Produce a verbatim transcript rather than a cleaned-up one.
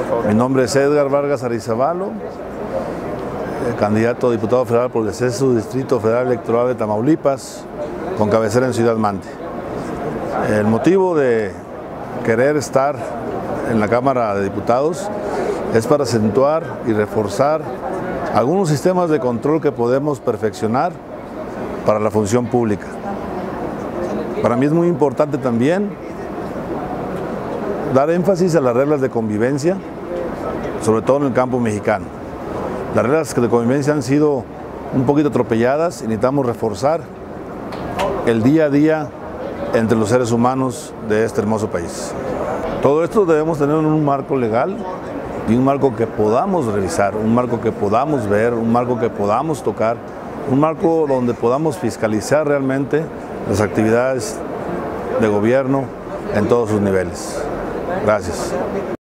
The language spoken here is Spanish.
Mi nombre es Edgar Vargas Arizabalo, candidato a diputado federal por el sexto Distrito Federal Electoral de Tamaulipas, con cabecera en Ciudad Mante. El motivo de querer estar en la Cámara de Diputados es para acentuar y reforzar algunos sistemas de control que podemos perfeccionar para la función pública. Para mí es muy importante también dar énfasis a las reglas de convivencia, sobre todo en el campo mexicano. Las reglas de convivencia han sido un poquito atropelladas y necesitamos reforzar el día a día entre los seres humanos de este hermoso país. Todo esto debemos tener en un marco legal y un marco que podamos revisar, un marco que podamos ver, un marco que podamos tocar, un marco donde podamos fiscalizar realmente las actividades de gobierno en todos sus niveles. Gracias.